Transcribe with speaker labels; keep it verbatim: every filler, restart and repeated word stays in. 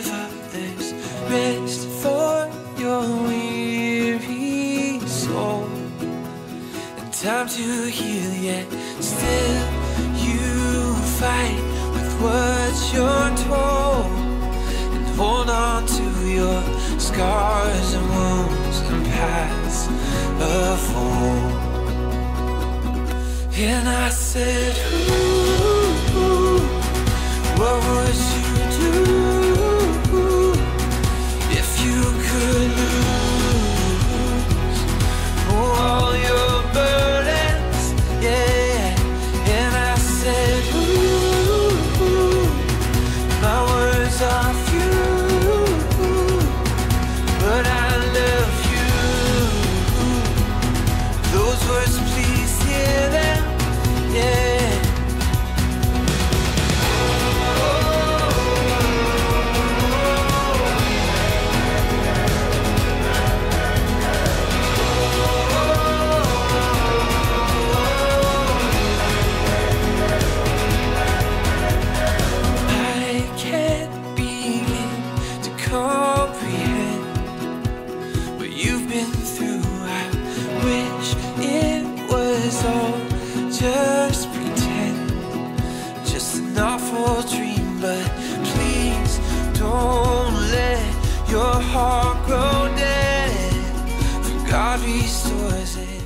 Speaker 1: there's rest for your weary soul, and time to heal, yet still you fight with what you're told, and hold on to your scars and wounds and paths of old. And I said, ooh, what would you do if you could lose all your burdens? Yeah. And I said, ooh, my words are few, but I love you. Those words, please hear them. Yeah. Just pretend, just an awful dream, but please don't let your heart grow dead, for God restores it.